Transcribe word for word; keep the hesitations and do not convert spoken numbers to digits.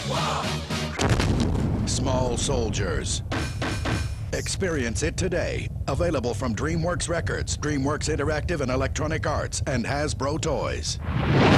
Small Soldiers. Experience it today. Available from DreamWorks Records, DreamWorks Interactive and Electronic Arts, and Hasbro Toys.